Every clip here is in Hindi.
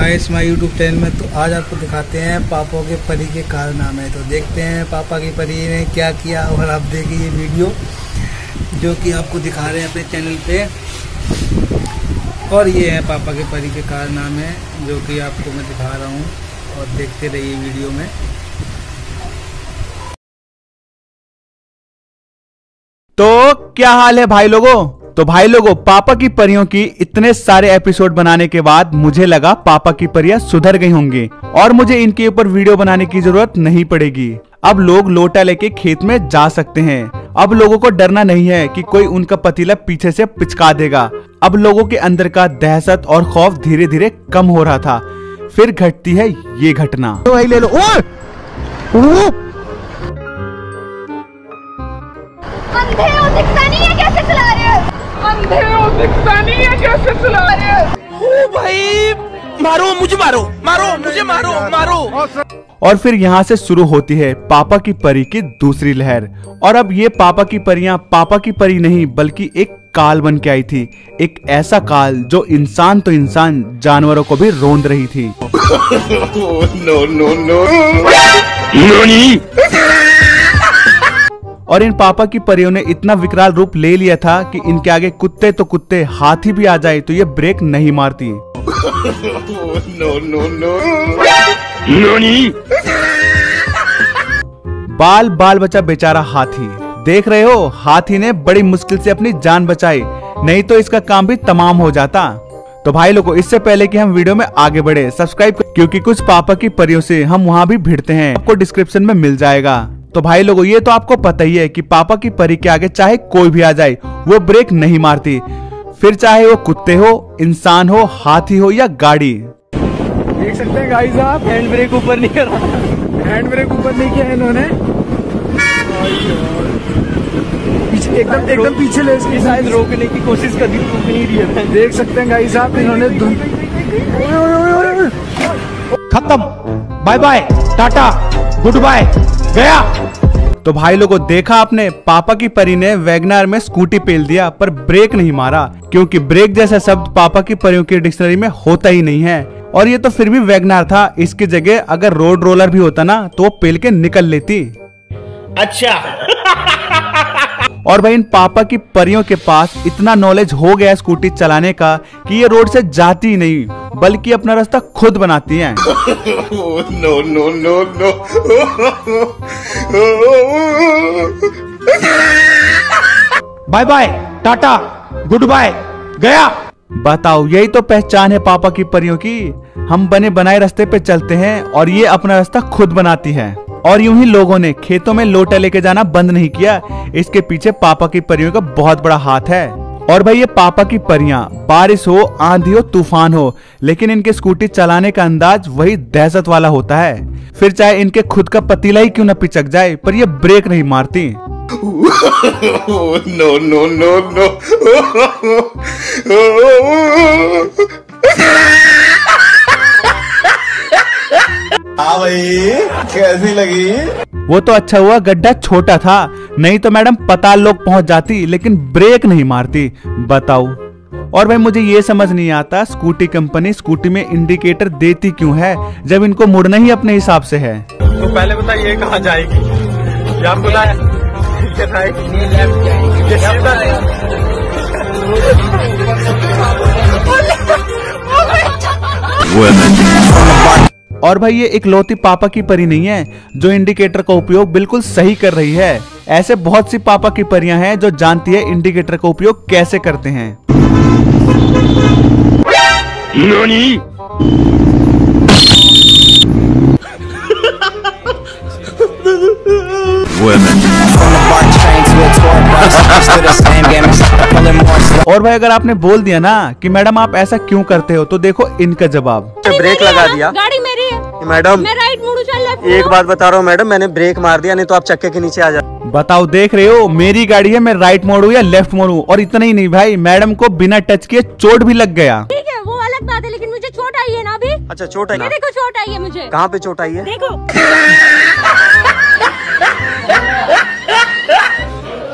गाइस माय यूट्यूब चैनल में। तो आज आपको दिखाते हैं पापा के परी के कारनामे। तो देखते हैं पापा की परी ने क्या किया और आप देखिए ये वीडियो जो कि आपको दिखा रहे हैं अपने चैनल पे। और ये है पापा के परी के कारनामे जो कि आपको मैं दिखा रहा हूँ और देखते रहिए वीडियो में। तो क्या हाल है भाई लोगों? तो भाई लोगों, पापा की परियों की इतने सारे एपिसोड बनाने के बाद मुझे लगा पापा की परियां सुधर गई होंगी और मुझे इनके ऊपर वीडियो बनाने की जरूरत नहीं पड़ेगी। अब लोग लोटा लेके खेत में जा सकते हैं। अब लोगों को डरना नहीं है कि कोई उनका पतीला पीछे से पिचका देगा। अब लोगों के अंदर का दहशत और खौफ धीरे धीरे कम हो रहा था। फिर घटती है ये घटना। तो ले लो। अंधे हो, दिखता नहीं है कैसे चला रहे हो? अंधे हो, दिखता नहीं है कैसे चला रहे हो? ओ भाई, मारो मुझे, मारो मुझे, मारो। और फिर यहाँ से शुरू होती है पापा की परी की दूसरी लहर। और अब ये पापा की परियां पापा की परी नहीं बल्कि एक काल बन के आई थी। एक ऐसा काल जो इंसान तो इंसान जानवरों को भी रोंद रही थी। और इन पापा की परियों ने इतना विकराल रूप ले लिया था कि इनके आगे कुत्ते तो कुत्ते, हाथी भी आ जाए तो ये ब्रेक नहीं मारती। बाल बचा बेचारा हाथी। देख रहे हो, हाथी ने बड़ी मुश्किल से अपनी जान बचाई, नहीं तो इसका काम भी तमाम हो जाता। तो भाई लोगों, इससे पहले कि हम वीडियो में आगे बढ़े, सब्सक्राइब कर, क्योंकि कुछ पापा की परियों से हम वहाँ भी भिड़ते हैं, आपको डिस्क्रिप्शन में मिल जाएगा। तो भाई लोगों, ये तो आपको पता ही है कि पापा की परी के आगे चाहे कोई भी आ जाए वो ब्रेक नहीं मारती, फिर चाहे वो कुत्ते हो, इंसान हो, हाथी हो या गाड़ी। देख सकते हैं गाइस, आप हैंड ब्रेक ऊपर नहीं कर रहा, हैंड ब्रेक ऊपर नहीं किया इन्होंने। पीछे एकदम पीछे ले, इसकी शायद रोकने की कोशिश कर दी, रुक नहीं रही है। देख सकते हैं गाइस आप, इन्होंने खत्म, bye bye, tata, goodbye, गया। तो भाई लोगों, देखा आपने, पापा की परी ने वैगनार में स्कूटी पेल दिया पर ब्रेक नहीं मारा, क्योंकि ब्रेक जैसा शब्द पापा की परियों की डिक्शनरी में होता ही नहीं है। और ये तो फिर भी वैगनार था, इसकी जगह अगर रोड रोलर भी होता ना तो वो पेल के निकल लेती। अच्छा। और भाई, इन पापा की परियों के पास इतना नॉलेज हो गया स्कूटी चलाने का कि ये रोड से जाती ही नहीं बल्कि अपना रास्ता खुद बनाती हैं। No. Bye bye, tata, goodbye, गया। बताओ, यही तो पहचान है पापा की परियों की। हम बने बनाए रास्ते पे चलते हैं और ये अपना रास्ता खुद बनाती है। और यूं ही लोगों ने खेतों में लोटा लेके जाना बंद नहीं किया, इसके पीछे पापा की परियों का बहुत बड़ा हाथ है। और भाई, ये पापा की परियां, बारिश हो, आंधी हो, तूफान हो, लेकिन इनके स्कूटी चलाने का अंदाज वही दहशत वाला होता है। फिर चाहे इनके खुद का पतीला ही क्यों न पिचक जाए, पर ये ब्रेक नहीं मारती। नो। हाँ भाई, कैसी लगी? वो तो अच्छा हुआ गड्ढा छोटा था, नहीं तो मैडम पताल लोग पहुंच जाती, लेकिन ब्रेक नहीं मारती। बताओ। और भाई, मुझे ये समझ नहीं आता स्कूटी कंपनी स्कूटी में इंडिकेटर देती क्यों है जब इनको मुड़ना ही अपने हिसाब से है। तो पहले बताइए कहाँ जाएगी? आपको और भाई, ये इकलौती पापा की परी नहीं है जो इंडिकेटर का उपयोग बिल्कुल सही कर रही है। ऐसे बहुत सी पापा की परियां हैं जो जानती है इंडिकेटर का उपयोग कैसे करते हैं। नानी? और भाई, अगर आपने बोल दिया ना कि मैडम आप ऐसा क्यों करते हो, तो देखो इनका जवाब। ब्रेक लगा दिया गाड़ी मेरी है मैडम, मैं राइट मुड़ू चल लेफ्ट। एक बात बता रहा हूँ मैडम, मैंने ब्रेक मार दिया, नहीं तो आप चक्के के नीचे आ जाते। बताओ, देख रहे हो, मेरी गाड़ी है, मैं राइट मोड़ू या लेफ्ट मोड़ू। और इतना ही नहीं भाई, मैडम को बिना टच किए चोट भी लग गया। ठीक है, वो अलग बात है, लेकिन मुझे चोट आई है ना अभी। अच्छा, चोट आई? देखो चोट आई है मुझे। कहाँ पे चोट आई है? देखो।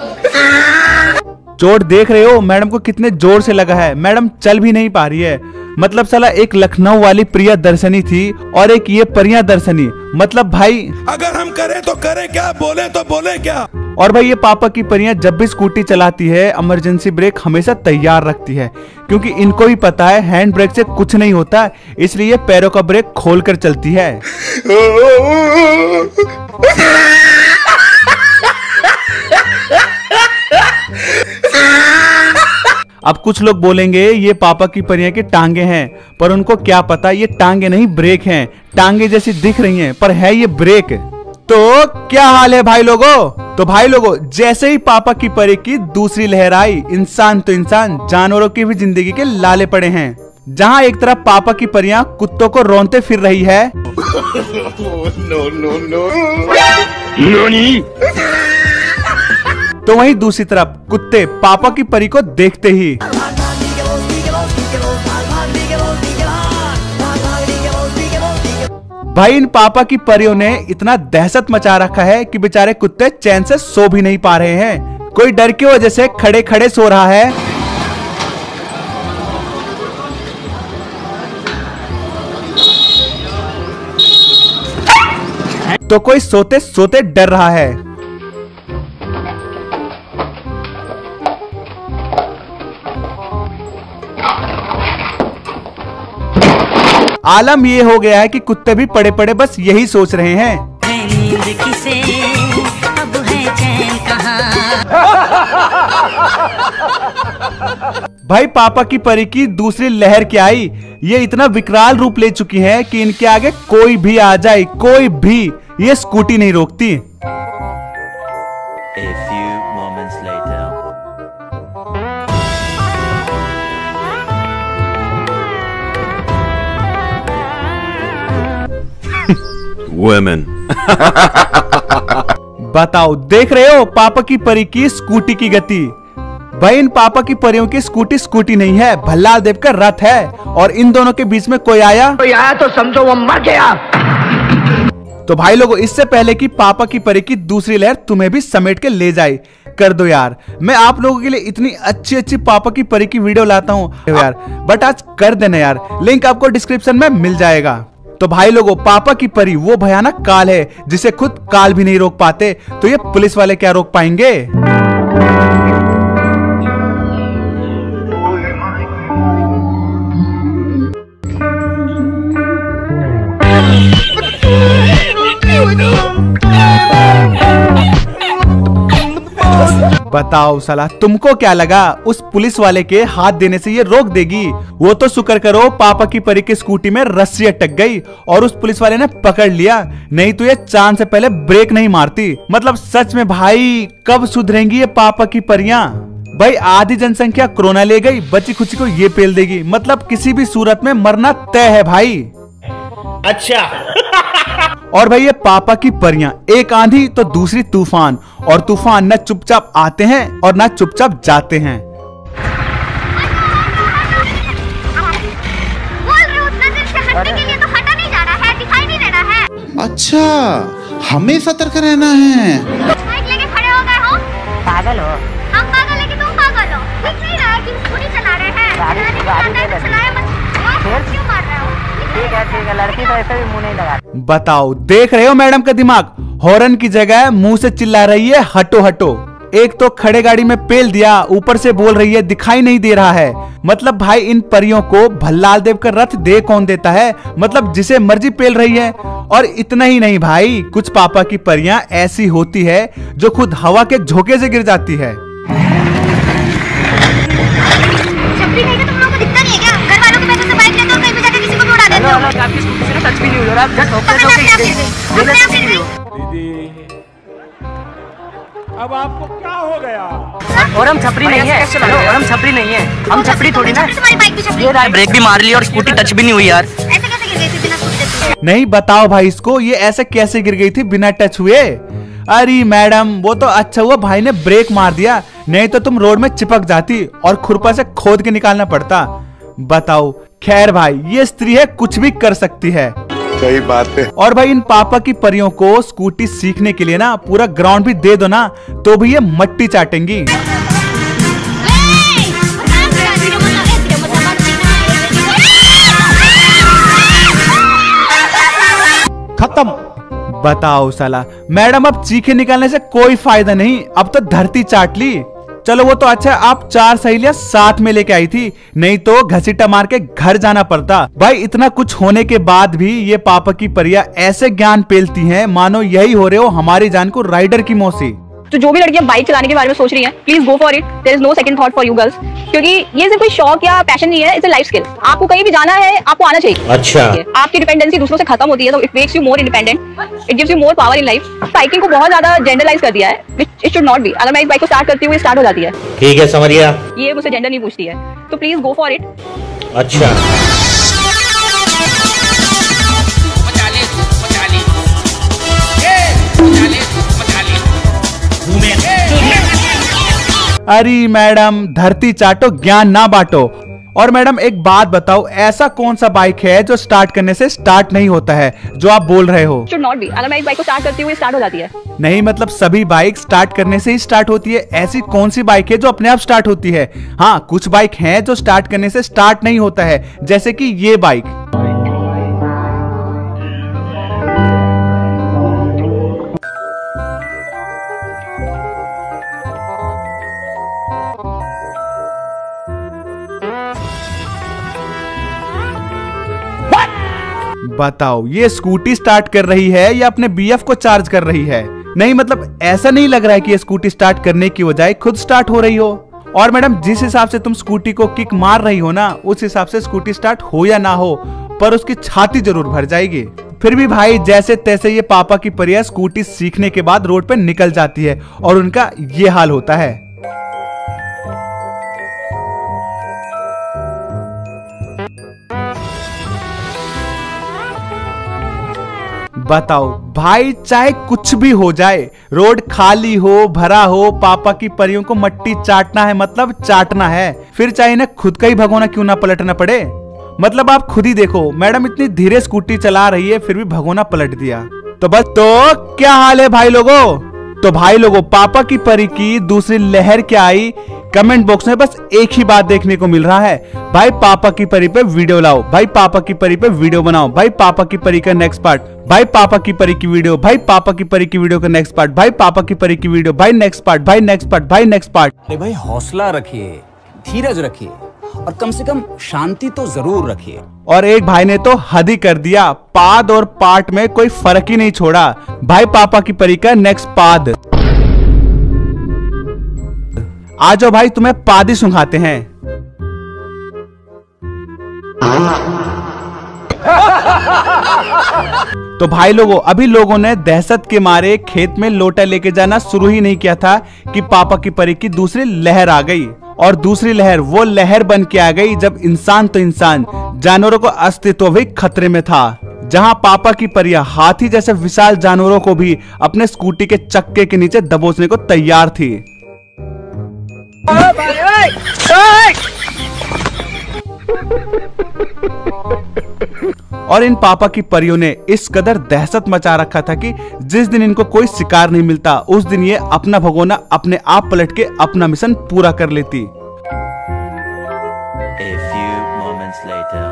चोट देख रहे हो मैडम को कितने जोर से लगा है। मैडम चल भी नहीं पा रही है। मतलब साला एक लखनऊ वाली प्रिया दर्शनी थी और एक ये परियां दर्शनी। मतलब भाई अगर हम करें तो करें क्या, बोले तो बोले क्या। और भाई ये पापा की परियां जब भी स्कूटी चलाती है इमरजेंसी ब्रेक हमेशा तैयार रखती है, क्योंकि इनको ही पता है हैंड ब्रेक से कुछ नहीं होता, इसलिए पैरों का ब्रेक खोल कर चलती है। अब कुछ लोग बोलेंगे ये पापा की परियां की टांगे हैं, पर उनको क्या पता ये टांगे नहीं ब्रेक हैं। टांगे जैसी दिख रही हैं पर है ये ब्रेक। तो क्या हाल है भाई लोगों? तो भाई लोगों, जैसे ही पापा की परी की दूसरी लहर आई, इंसान तो इंसान जानवरों की भी जिंदगी के लाले पड़े हैं। जहां एक तरफ पापा की परियां कुत्तों को रोनते फिर रही है, नो नो नो। तो वहीं दूसरी तरफ कुत्ते पापा की परी को देखते ही भाई इन पापा की परियों ने इतना दहशत मचा रखा है कि बेचारे कुत्ते चैन से सो भी नहीं पा रहे हैं। कोई डर की वजह से खड़े खड़े सो रहा है, तो कोई सोते सोते डर रहा है। आलम ये हो गया है कि कुत्ते भी पड़े पड़े बस यही सोच रहे हैं, नींद किसे अब है चैन कहाँ। भाई पापा की परी की दूसरी लहर क्या आई, ये इतना विकराल रूप ले चुकी है कि इनके आगे कोई भी आ जाए, कोई भी, ये स्कूटी नहीं रोकती। A few moments later. Women. बताओ, देख रहे हो पापा की परी की स्कूटी की गति। भाई इन पापा की परियों की स्कूटी नहीं है, भल्लाल देव का रथ है। और इन दोनों के बीच में कोई आया तो समझो वो मर गया। तो भाई लोगों, इससे पहले कि पापा की परी की दूसरी लहर तुम्हें भी समेट के ले जाए, कर दो यार। मैं आप लोगों के लिए इतनी अच्छी अच्छी पापा की परी की वीडियो लाता हूँ यार, बट आज कर देना यार। लिंक आपको डिस्क्रिप्शन में मिल जाएगा। तो भाई लोगों, पापा की परी वो भयानक काल है जिसे खुद काल भी नहीं रोक पाते, तो ये पुलिस वाले क्या रोक पाएंगे? बताओ साला, तुमको क्या लगा उस पुलिस वाले के हाथ देने से ये रोक देगी? वो तो शुक्र करो पापा की परी की स्कूटी में रस्सी अटक गई और उस पुलिस वाले ने पकड़ लिया, नहीं तो ये चांद से पहले ब्रेक नहीं मारती। मतलब सच में भाई, कब सुधरेंगी ये पापा की परियां? भाई आधी जनसंख्या कोरोना ले गई, बची खुची को ये पेल देगी। मतलब किसी भी सूरत में मरना तय है भाई। अच्छा। और भाई ये पापा की परियां, एक आंधी तो दूसरी तूफान, और तूफान न चुपचाप आते हैं और न चुपचाप जाते हैं। अच्छा, हमें सतर्क रहना है। लेके खड़े हो गए हो? पागल हो? हम पागल है कि तुम पागल हो? दिख नहीं रहा है कि स्कूटी चला रहे हैं? क्यों मार रहे हो? ठीक है, लड़की तो ऐसे भी मुंह नहीं लगा। बताओ, देख रहे हो मैडम का दिमाग? हॉर्न की जगह मुंह से चिल्ला रही है हटो हटो। एक तो खड़े गाड़ी में पेल दिया, ऊपर से बोल रही है दिखाई नहीं दे रहा है। मतलब भाई इन परियों को भल्लाल देव का रथ दे कौन देता है? मतलब जिसे मर्जी पेल रही है। और इतना ही नहीं भाई, कुछ पापा की परियां ऐसी होती है जो खुद हवा के झोंके से गिर जाती है। अब आपको क्या हो गया? और हम छपरी नहीं है, और हम छपरी नहीं है, हम छपरी थोड़ी ना। ये ब्रेक भी मार ली और स्कूटी टच भी नहीं हुई यार। ऐसे कैसे गिर गई थी बिना कुछ? नहीं बताओ भाई इसको, ये ऐसे कैसे गिर गई थी बिना टच हुए? अरे मैडम, वो तो अच्छा हुआ भाई ने ब्रेक मार दिया, नहीं तो तुम रोड में चिपक जाती और खुरपा से खोद के निकालना पड़ता। बताओ। खैर भाई, ये स्त्री है, कुछ भी कर सकती है। सही बात है। और भाई इन पापा की परियों को स्कूटी सीखने के लिए ना पूरा ग्राउंड भी दे दो ना, तो भी ये मट्टी चाटेंगी। खत्म। बताओ साला, मैडम अब चीखे निकालने से कोई फायदा नहीं, अब तो धरती चाट ली। चलो वो तो अच्छा, आप 4 सहेलियां साथ में लेके आई थी, नहीं तो घसीटा मार के घर जाना पड़ता। भाई इतना कुछ होने के बाद भी ये पापा की परियां ऐसे ज्ञान पेलती हैं मानो यही हो रहे हो हमारी जान को राइडर की मौसी। तो जो भी लड़कियां बाइक चलाने के बारे में सोच रही हैं, please go for it, there is no second thought for you girls, क्योंकि ये सिर्फ कोई शौक या पैशन नहीं है, इट्स अ लाइफ स्किल। आपको कहीं भी जाना है, आपको आना चाहिए। अच्छा, आपकी डिपेंडेंसी दूसरों से खत्म होती है, तो it makes you more independent, it gives you more power in life. Biking को बहुत ज्यादा जेंडरलाइज कर दिया है, which it should not be. अगर मैं एक बाइक को स्टार्ट करती हूँ, स्टार्ट हो जाती है, ठीक है, समझ गया। ये मुझसे जेंडर नहीं पूछती है, तो प्लीज गो फॉर इट। अच्छा, अरे मैडम धरती चाटो, ज्ञान ना बांटो। और मैडम एक बात बताओ, ऐसा कौन सा बाइक है जो स्टार्ट करने से स्टार्ट नहीं होता है जो आप बोल रहे हो? Should not be. अगर मैं एक बाइक को स्टार्ट करती हूँ, स्टार्ट हो जाती है। नहीं मतलब सभी बाइक स्टार्ट करने से ही स्टार्ट होती है? ऐसी कौन सी बाइक है जो अपने आप स्टार्ट होती है? हाँ, कुछ बाइक हैं जो स्टार्ट करने से स्टार्ट नहीं होता है, जैसे कि ये बाइक। बताओ ये स्कूटी स्टार्ट कर रही है या अपने बीएफ को चार्ज कर रही है? नहीं मतलब ऐसा नहीं लग रहा है कि ये स्कूटी स्टार्ट करने की बजाय खुद स्टार्ट हो रही हो। और मैडम जिस हिसाब से तुम स्कूटी को किक मार रही हो ना, उस हिसाब से स्कूटी स्टार्ट हो या ना हो, पर उसकी छाती जरूर भर जाएगी। फिर भी भाई जैसे तैसे ये पापा की परियां स्कूटी सीखने के बाद रोड पे निकल जाती है और उनका ये हाल होता है। बताओ भाई, चाहे कुछ भी हो जाए, रोड खाली हो भरा हो, पापा की परियों को मट्टी चाटना है, मतलब चाटना है। फिर चाहे इन्हें खुद का ही भगोना क्यों ना पलटना पड़े। मतलब आप खुद ही देखो, मैडम इतनी धीरे स्कूटी चला रही है फिर भी भगोना पलट दिया। तो बस तो क्या हाल है भाई लोगों? तो भाई लोगों, पापा की परी की दूसरी लहर क्या आई, कमेंट बॉक्स में बस एक ही बात देखने को मिल रहा है, भाई पापा की परी पे वीडियो लाओ, भाई पापा की परी पे वीडियो बनाओ, भाई पापा की परी का नेक्स्ट पार्ट, भाई पापा की परी की वीडियो, भाई पापा की परी की वीडियो का नेक्स्ट पार्ट, भाई पापा की परी की वीडियो, भाई नेक्स्ट पार्ट, भाई नेक्स्ट पार्ट, भाई नेक्स्ट पार्ट। अरे भाई हौसला रखिए, धीरज रखिए और कम से कम शांति तो जरूर रखिए। और एक भाई ने तो हद ही कर दिया, पाद और पार्ट में कोई फर्क ही नहीं छोड़ा, भाई पापा की परी का नेक्स्ट पाद। आ जाओ भाई, तुम्हें पादी सुंघाते हैं। तो भाई लोगों, अभी लोगों ने दहशत के मारे खेत में लोटा लेके जाना शुरू ही नहीं किया था कि पापा की परी की दूसरी लहर आ गई। और दूसरी लहर वो लहर बन के आ गई जब इंसान तो इंसान, जानवरों का अस्तित्व भी खतरे में था। जहां पापा की परियां हाथी जैसे विशाल जानवरों को भी अपने स्कूटी के चक्के के नीचे दबोचने को तैयार थी। और इन पापा की परियों ने इस कदर दहशत मचा रखा था कि जिस दिन इनको कोई शिकार नहीं मिलता, उस दिन ये अपना भगोना अपने आप पलट के अपना मिशन पूरा कर लेती। A few moments later.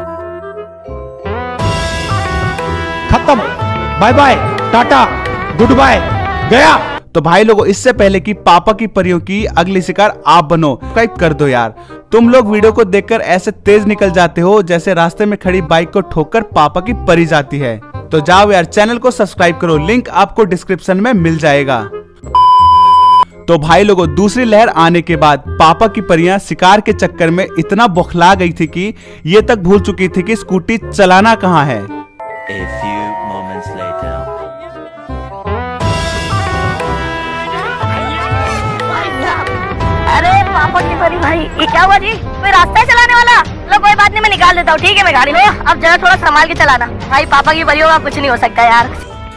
खत्म, bye bye, tata, goodbye, गया। तो भाई लोगों, इससे पहले कि पापा की परियों की अगली शिकार आप बनो, सब्सक्राइब कर दो यार। तुम लोग वीडियो को देखकर ऐसे तेज निकल जाते हो जैसे रास्ते में खड़ी बाइक को ठोककर पापा की परी जाती है। तो जाओ यार, चैनल को सब्सक्राइब करो, लिंक आपको डिस्क्रिप्शन में मिल जाएगा। तो भाई लोगों, दूसरी लहर आने के बाद पापा की परियां शिकार के चक्कर में इतना बौखला गई थी कि ये तक भूल चुकी थी कि स्कूटी चलाना कहाँ है। A few moments later. अरे पापा की परी भाई, ये क्या हुआ जी? कोई रास्ता है चलाने वाला? लो कोई बात नहीं, मैं निकाल देता हूँ, ठीक है मैं गाड़ी में। अब जरा थोड़ा संभाल के चलाना भाई, पापा की परियों का कुछ नहीं हो सकता यार।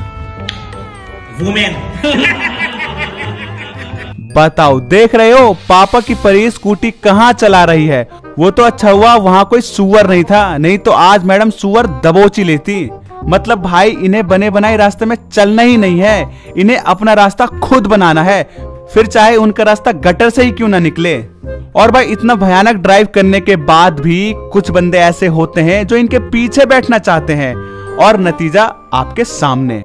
बताओ, देख रहे हो पापा की परी स्कूटी कहाँ चला रही है। वो तो अच्छा हुआ वहाँ कोई सुअर नहीं था, नहीं तो आज मैडम सुअर दबोच ही लेती। मतलब भाई इन्हें बने बनाए रास्ते में चलना ही नहीं है, इन्हें अपना रास्ता खुद बनाना है, फिर चाहे उनका रास्ता गटर से ही क्यों ना निकले। और भाई इतना भयानक ड्राइव करने के बाद भी कुछ बंदे ऐसे होते हैं जो इनके पीछे बैठना चाहते हैं और नतीजा आपके सामने।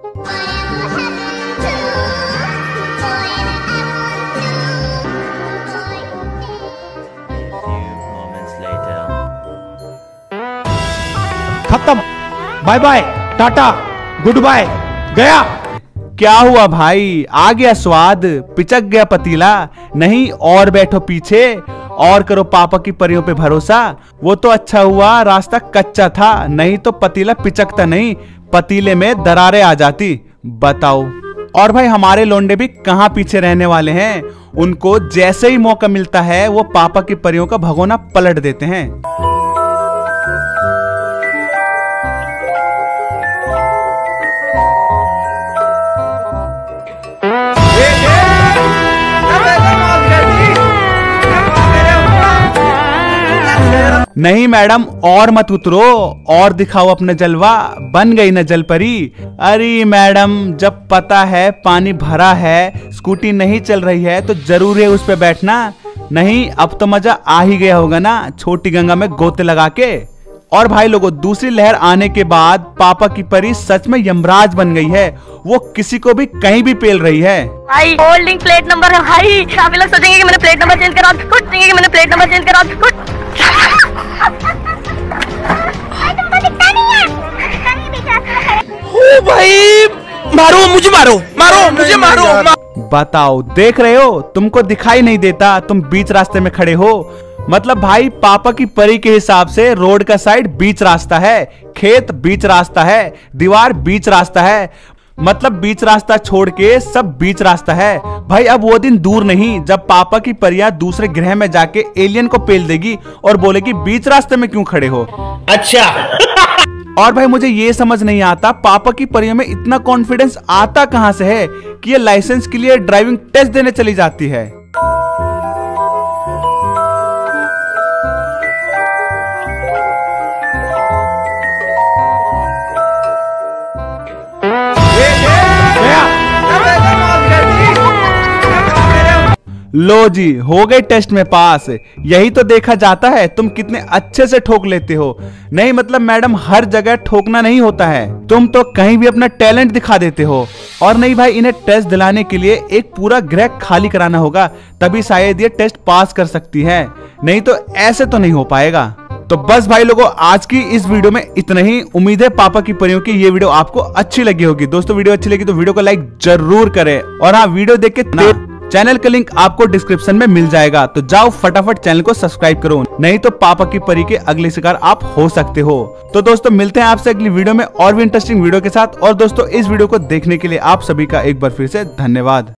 खत्म, bye bye, tata, goodbye, गया। क्या हुआ भाई, आ गया स्वाद, पिचक गया पतीला? नहीं, और बैठो पीछे और करो पापा की परियों पे भरोसा। वो तो अच्छा हुआ रास्ता कच्चा था, नहीं तो पतीला पिचकता नहीं, पतीले में दरारें आ जाती। बताओ। और भाई हमारे लोंडे भी कहां पीछे रहने वाले हैं, उनको जैसे ही मौका मिलता है वो पापा की परियों का भगोना पलट देते हैं। नहीं मैडम, और मत उतरो, और दिखाओ अपना जलवा, बन गई ना जलपरी। अरे मैडम, जब पता है पानी भरा है, स्कूटी नहीं चल रही है, तो जरूर है उस पे बैठना। नहीं, अब तो मजा आ ही गया होगा ना छोटी गंगा में गोते लगा के। और भाई लोगों, दूसरी लहर आने के बाद पापा की परी सच में यमराज बन गई है। वो किसी को भी कहीं भी पेल रही है। भाई होल्डिंग प्लेट नंबर है भाई, आप लोग सोचेंगे कि मैंने प्लेट नंबर चेंज करा, कुछ नहीं कि मैंने प्लेट नंबर चेंज करा, कुछ ओ भाई, मारो मुझे, मारो मारो मुझे, मारो। बताओ, देख रहे हो, तुमको दिखाई नहीं देता, तुम बीच रास्ते में खड़े हो। मतलब भाई पापा की परी के हिसाब से रोड का साइड बीच रास्ता है, खेत बीच रास्ता है, दीवार बीच रास्ता है, मतलब बीच रास्ता छोड़ के सब बीच रास्ता है। भाई अब वो दिन दूर नहीं जब पापा की परियां दूसरे ग्रह में जाके एलियन को पेल देगी और बोलेगी बीच रास्ते में क्यों खड़े हो। अच्छा। और भाई मुझे ये समझ नहीं आता पापा की परियों में इतना कॉन्फिडेंस आता कहां से है कि ये लाइसेंस के लिए ड्राइविंग टेस्ट देने चली जाती है। लो जी, हो गए टेस्ट में पास। यही तो देखा जाता है तुम कितने अच्छे से ठोक लेते हो। नहीं मतलब मैडम, हर जगह ठोकना नहीं होता है, तुम तो कहीं भी अपना टैलेंट दिखा देते हो। और नहीं भाई, इन्हें टेस्ट दिलाने के लिए एक पूरा ग्रह खाली कराना होगा, तभी शायद ये टेस्ट पास कर सकती है, नहीं तो ऐसे तो नहीं हो पाएगा। तो बस भाई लोगों, आज की इस वीडियो में इतना ही। उम्मीद है पापा की परियों की ये वीडियो आपको अच्छी लगी होगी। दोस्तों वीडियो अच्छी लगी तो वीडियो को लाइक जरूर करें, और हाँ, वीडियो देख के चैनल का लिंक आपको डिस्क्रिप्शन में मिल जाएगा, तो जाओ फटाफट चैनल को सब्सक्राइब करो, नहीं तो पापा की परी के अगले शिकार आप हो सकते हो। तो दोस्तों मिलते हैं आपसे अगली वीडियो में और भी इंटरेस्टिंग वीडियो के साथ। और दोस्तों इस वीडियो को देखने के लिए आप सभी का एक बार फिर से धन्यवाद।